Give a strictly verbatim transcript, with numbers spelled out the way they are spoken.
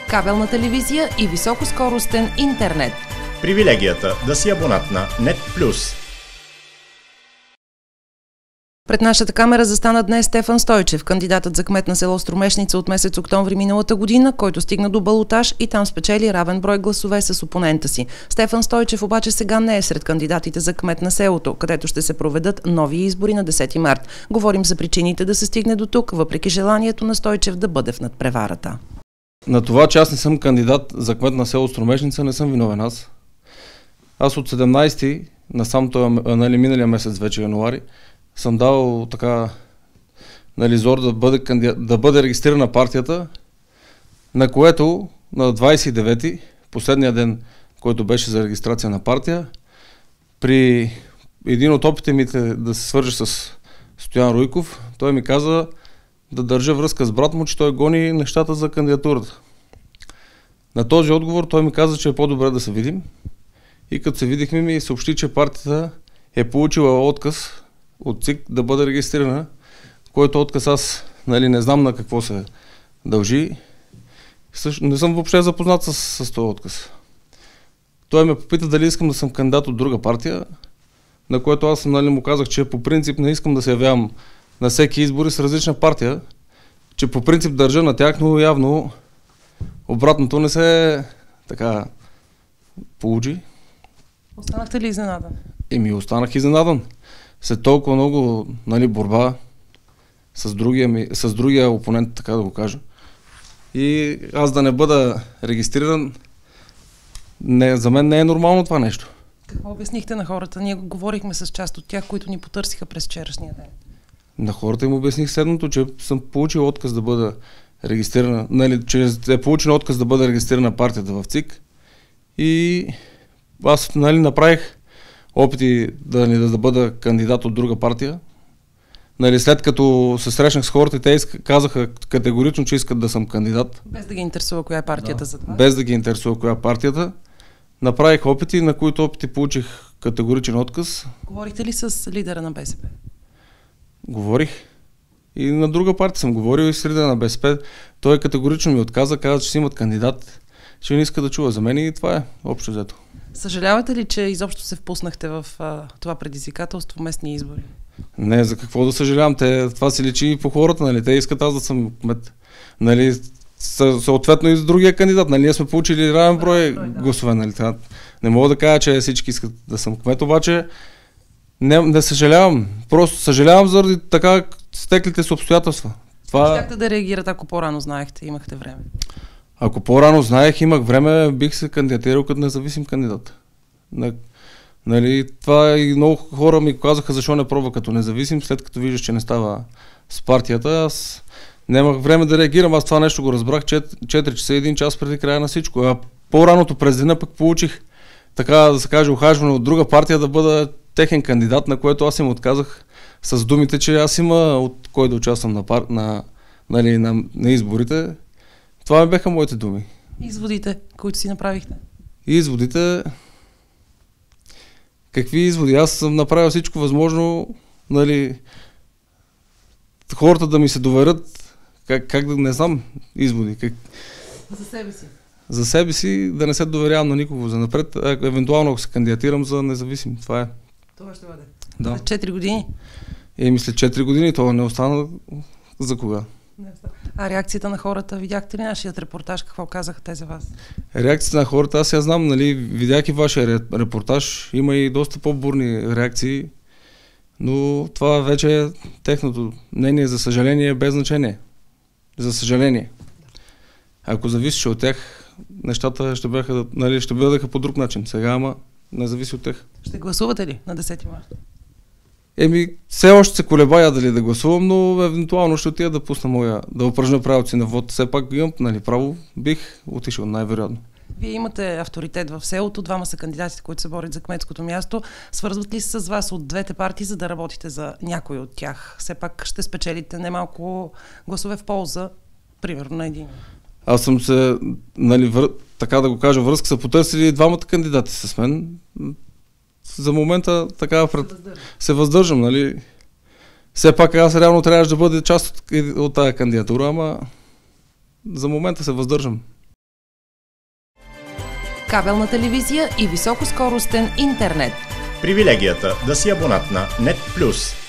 кабелна телевизия и високоскоростен интернет. Привилегията да си абонат на Нет Плюс. Пред нашата камера застана днес Стефан Стойчев, кандидатът за кмет на село Струмешница от месец октомври миналата година, който стигна до балотаж и там спечели равен брой гласове с опонента си. Стефан Стойчев обаче сега не е сред кандидатите за кмет на селото, където ще се проведат нови избори на десети март. Говорим за причините да се стигне до тук, въпреки желанието на Стойчев да бъде в надпреварата. На това, че аз не съм кандидат за кмет на село Струмешница, не съм виновен аз. Аз от седемнайсети, насам той, нали, миналия месец, вече януари, съм дал така, нали, зор да бъде, кандидат, да бъде регистрирана партията, на което на двайсет и девети, последния ден, който беше за регистрация на партия, при един от опитите ми да се свържа с Стоян Руйков, той ми каза да държа връзка с брат му, че той гони нещата за кандидатурата. На този отговор той ми каза, че е по-добре да се видим. И като се видихме, ми съобщи, че партията е получила отказ от ЦИК да бъде регистрирана, който отказ аз, нали, не знам на какво се дължи. Също, не съм въобще запознат с, с този отказ. Той ме попита дали искам да съм кандидат от друга партия, на което аз, нали, му казах, че по принцип не искам да се явявам на всеки избори с различна партия, че по принцип държа на тях, но явно обратното не се така получи. Останахте ли изненадан? Еми, останах изненадан. След толкова много, нали, борба с другия, ми, с другия опонент, така да го кажа. И аз да не бъда регистриран, не, за мен не е нормално това нещо. Какво обяснихте на хората? Ние говорихме с част от тях, които ни потърсиха през вчерашния ден. На хората им обясних следното, че съм получил отказ да бъда регистрирана, нали, че е получен отказ да бъда регистрирана партията в ЦИК. И аз, нали, направих опити да, да, да бъда кандидат от друга партия. Нали, след като се срещнах с хората, те иска, казаха категорично, че искат да съм кандидат. Без да ги интересува коя е партията, да, за това? Без да ги интересува коя е партията. Направих опити, на които опити получих категоричен отказ. Говорихте ли с лидера на БСП? Говорих. И на друга партия съм говорил, и с лидера на БСП. Той категорично ми отказа, каза, че си имат кандидат, че не иска да чува за мен, и това е общо взето. Съжалявате ли, че изобщо се впуснахте в а, това предизвикателство, местни избори? Не, за какво да съжалявам? Те, това се личи и по хората, нали? Те искат аз да съм кмет. Нали, съответно и с другия кандидат. Нали, ние сме получили равен брой да, гласове. Нали? Не мога да кажа, че всички искат да съм кмет, обаче не, не съжалявам. Просто съжалявам заради така стеклите с обстоятелства. Това... Щяхте да реагирате, ако по-рано знаехте, имахте време? Ако по-рано знаех, имах време, бих се кандидатирал като независим кандидат. Нали, това и много хора ми казаха защо не пробва като независим, след като виждаш, че не става с партията. Аз нямах време да реагирам, аз това нещо го разбрах четири часа, един час преди края на всичко. А по-раното през деня пък получих, така да се каже, ухажване от друга партия да бъда техен кандидат, на което аз им отказах с думите, че аз има от кой да участвам на, пар... на, нали, на, на изборите. Това ми бяха моите думи. Изводите, които си направихте? Изводите... Какви изводи? Аз съм направил всичко възможно, нали, хората да ми се доверят, как, как да не знам изводи. Как... За себе си? За себе си да не се доверявам на никого за напред, евентуално ако се кандидатирам за независим. Това е. Това ще бъде. Да. След четири години? Е, мисля четири години, това не остана за кога. А реакцията на хората, видяхте ли нашият репортаж, какво казаха те за вас? Реакцията на хората, аз я знам, нали, видях и вашия репортаж, има и доста по-бурни реакции, но това вече е техното мнение, за съжаление, без значение. За съжаление. Ако зависеше от тях, нещата ще бяха, нали, ще бъдеха по друг начин. Сега, ама не зависи от тях. Ще гласувате ли на десети март? Еми, все още се колебая дали да гласувам, но евентуално ще отида да пусна моя, да упражня правото си на вод. Все пак имам, нали, право, бих отишъл най-вероятно. Вие имате авторитет в селото, двама са кандидатите, които се борят за кметското място. Свързват ли се с вас от двете партии, за да работите за някой от тях? Все пак ще спечелите немалко гласове в полза, примерно на един. Аз съм се, нали, вър... така да го кажа, връзка са потърсили двамата кандидати с мен. За момента така пред... се въздържам, нали. Все пак аз реално трябваше да бъде част от, от тази кандидатура, ама за момента се въздържам. кабелна телевизия и високоскоростен интернет. Привилегията да си абонат на Нет Плюс.